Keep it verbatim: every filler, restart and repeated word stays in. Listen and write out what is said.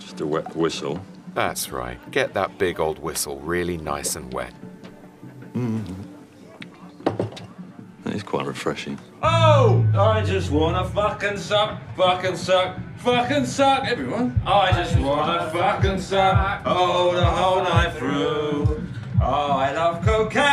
Just a wet whistle. That's right. Get that big old whistle really nice and wet. Mm. That is quite refreshing. Oh, I just wanna fucking suck, fucking suck, fucking suck, everyone. I just wanna fucking suck, oh, the whole night through. Oh, I love cocaine.